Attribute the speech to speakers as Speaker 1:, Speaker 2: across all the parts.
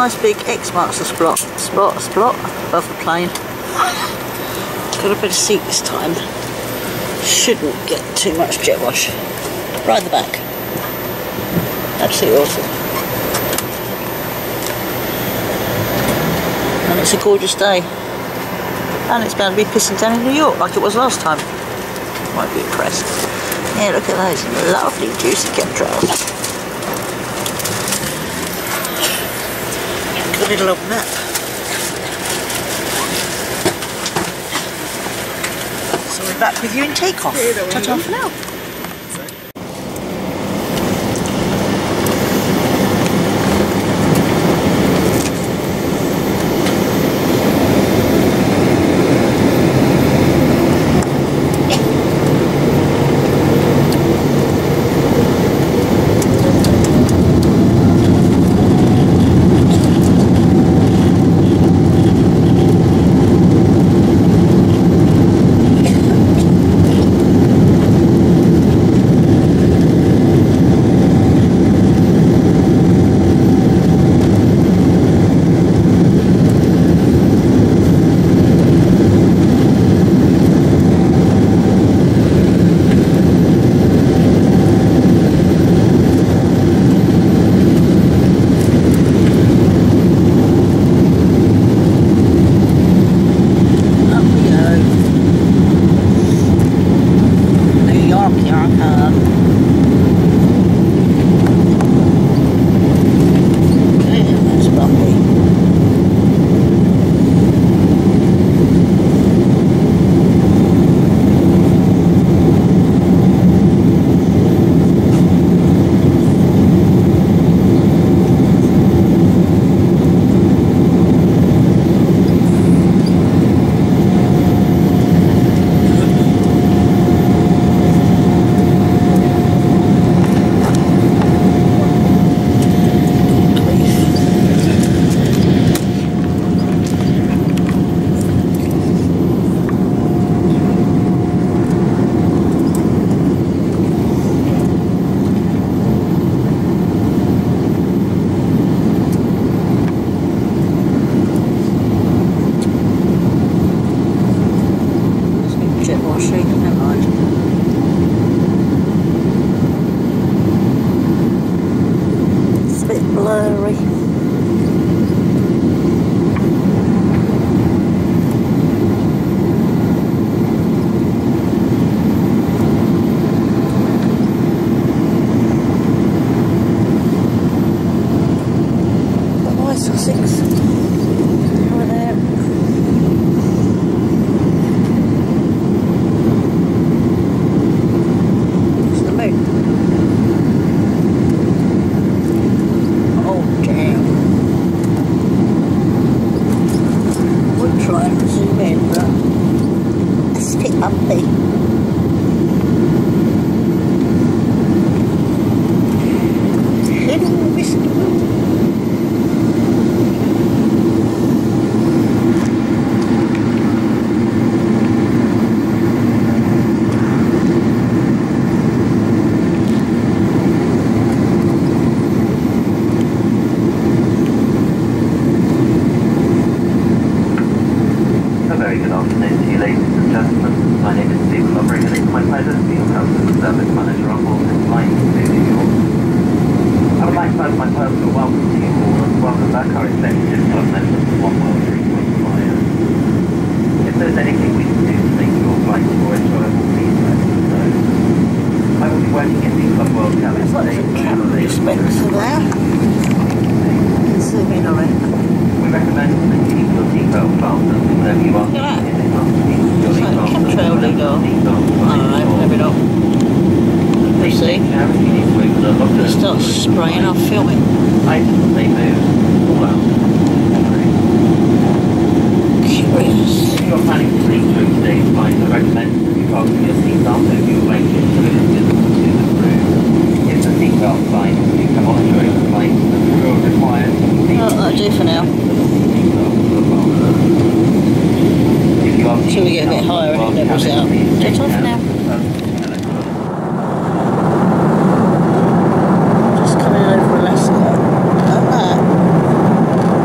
Speaker 1: nice big X marks the spot above the plane. Got a better seat this time. Shouldn't get too much jet wash. Right at the back. Absolutely awesome. And it's a gorgeous day. And it's bound to be pissing down in New York like it was last time. Might be impressed. Yeah, look at those lovely juicy chemtrails. Good little old map. So we're back with you in takeoff. Ta-ta for now. Spraying off filming. Curious.
Speaker 2: If you're planning to sleep through today's flight, I recommend that you fasten your seatbelt over your blanket so it is visible to the crew. If the seatbelt sign you come on during the flight, the crew are required to please.
Speaker 1: Oh, that'll do for now. Until we get a bit higher and it levels out. That's all for now. Just coming over Alaska.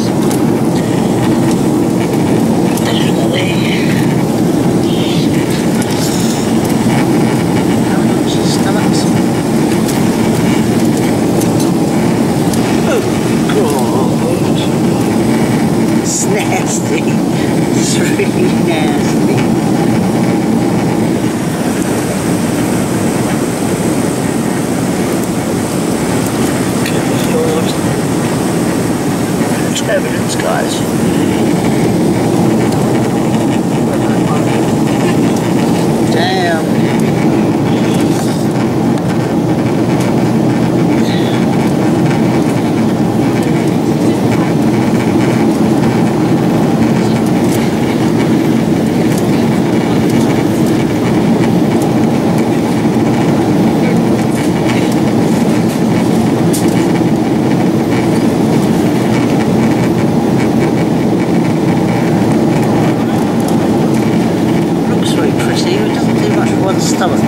Speaker 1: Definitely. How much is stomachs? Oh God. It's nasty. It's really nasty. Evidence, guys. Damn. Stomach.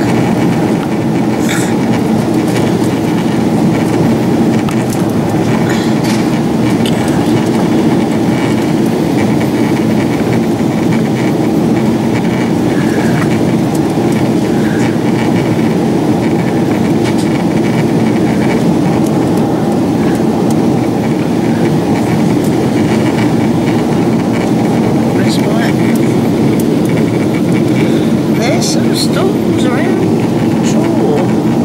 Speaker 1: There's some stalls around. Sure.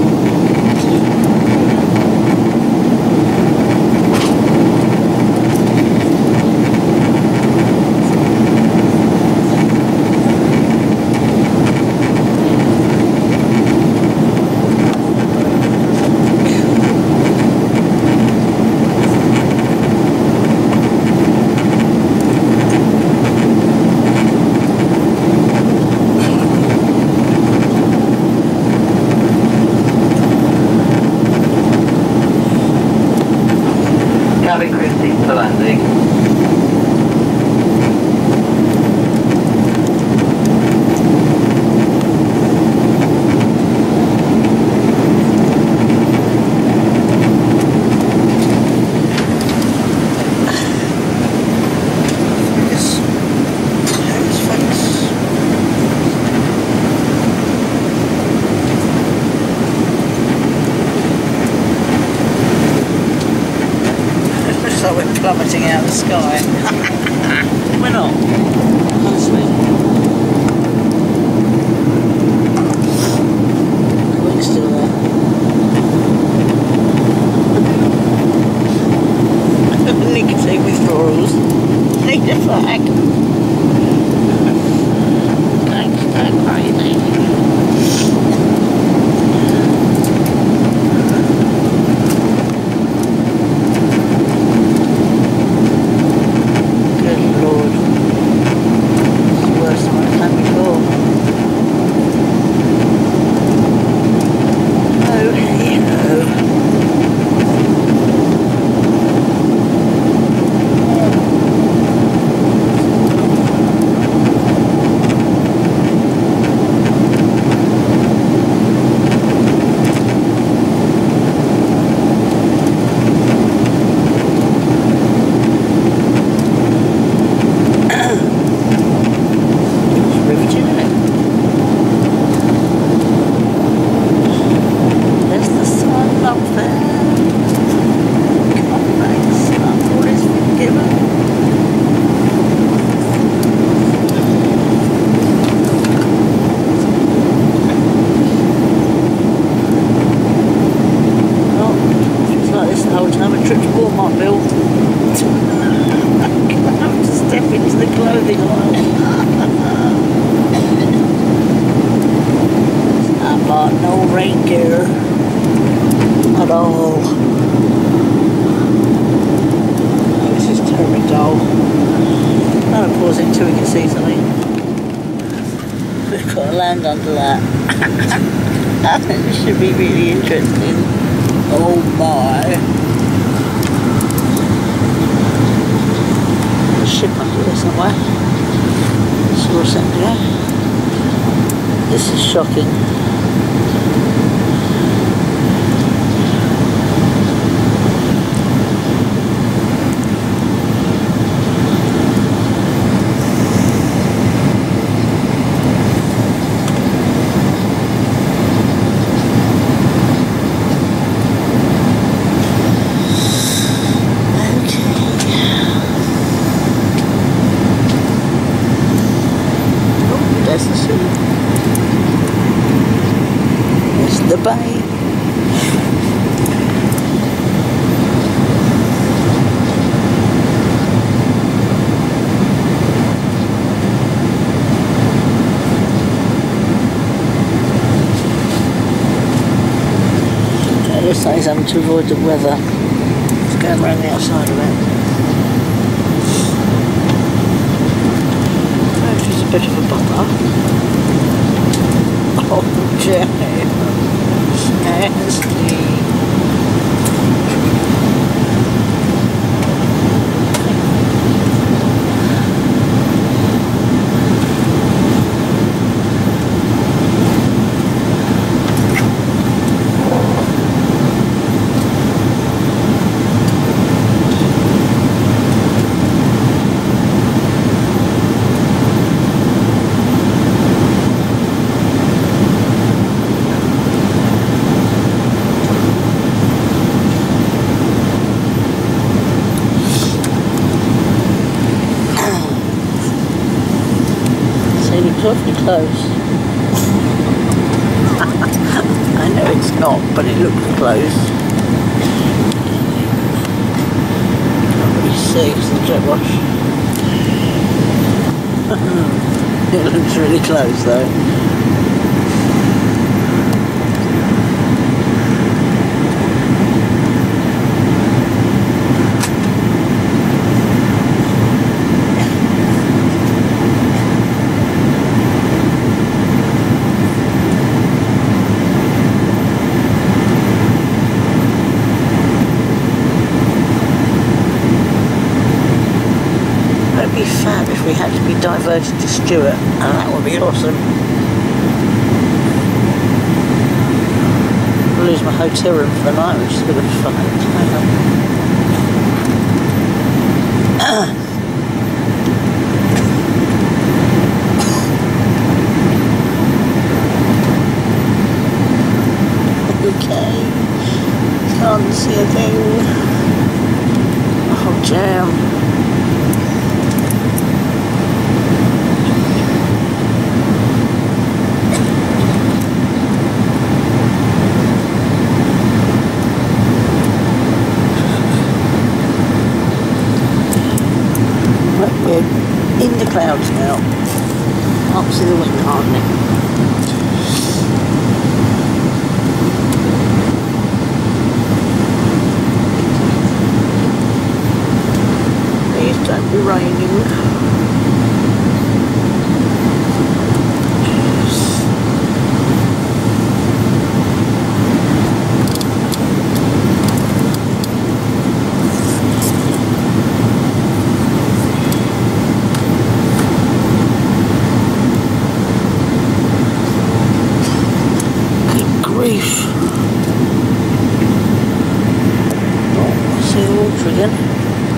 Speaker 2: Gavin Christie to the landing.
Speaker 1: Like we're plummeting out of the sky. We're not, honestly. The wing's still there. Nicotine withdrawals. Need a flag. Thanks, don't crazy. Reindeer at all. Oh, this is terribly dull. I'm going to pause it until we can see something. We've got to land under that. This should be really interesting. Oh my. There's a ship under there somewhere. Saw a second ago. This is shocking. He's having to avoid the weather. He's going around the outside of it. Which is a bit of a bother. Oh, James. Nasty. Awfully close. I know it's not, but it looks close. Can't really see because of the jet wash. It looks really close though. It'd be fab if we had to be diverted to Stewart, and that would be awesome. I'll lose my hotel room for the night, which is a bit of fun. Okay, can't see a thing. Oh, damn. We're in the clouds now. Can't see the wind hardly. Please don't be raining. Oh, see the water again.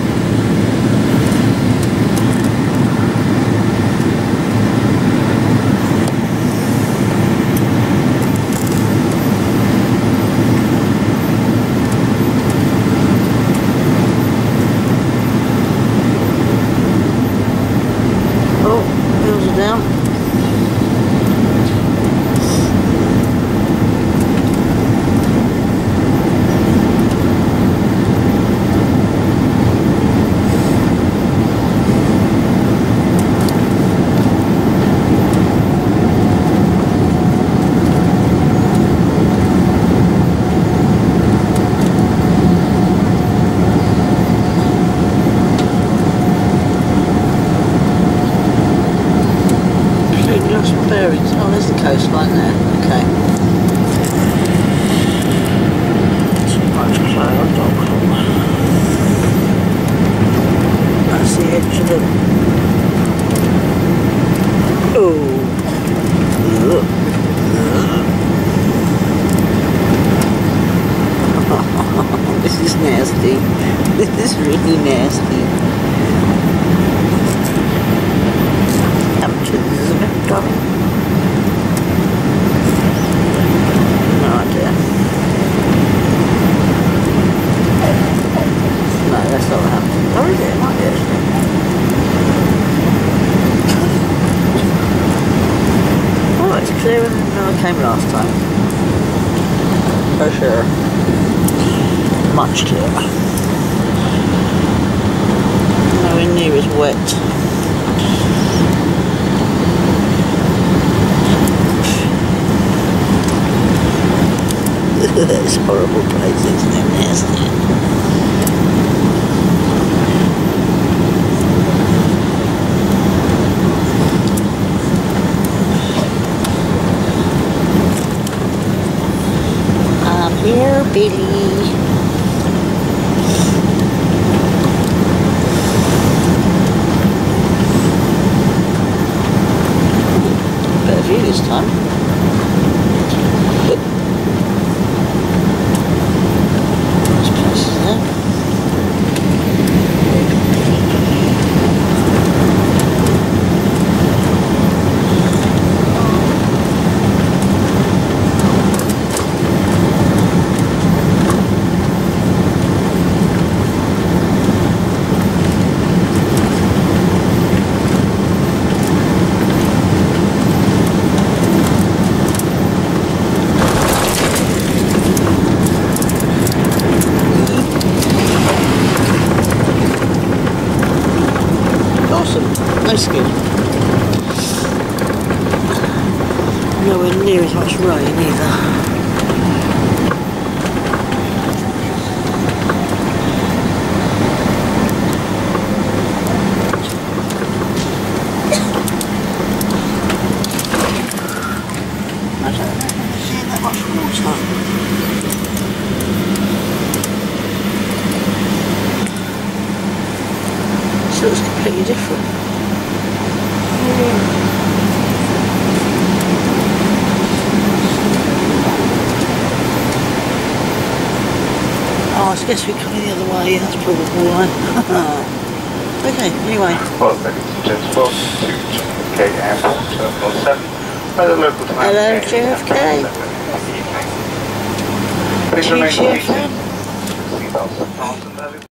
Speaker 1: Oh, wheels are down. Bearings. Oh, there's the coastline there. Okay. Too much cloud. That's the edge of it. Oh. This is nasty. This is really nasty. Temperature is a bit dull. No idea. No, that's not what happened. Or is it? It might be actually. Oh, it's clearer than I came last time. For sure. Much clearer. Nowhere near as wet. It's a horrible place, isn't it? Nasty. I'm here, Billy. Better view this time. There's places there. Awesome, that's good. Nowhere near as much rain either. I don't remember seeing that much water. This looks completely different. Oh, I guess we're coming the other way, that's probably why. Okay, anyway.
Speaker 3: Well, ladies and gentlemen, to KM Terminal 7, by the local time.
Speaker 1: Hello, JFK.
Speaker 3: Please remain
Speaker 1: GFN.
Speaker 3: seated. Seatbelts are fastened.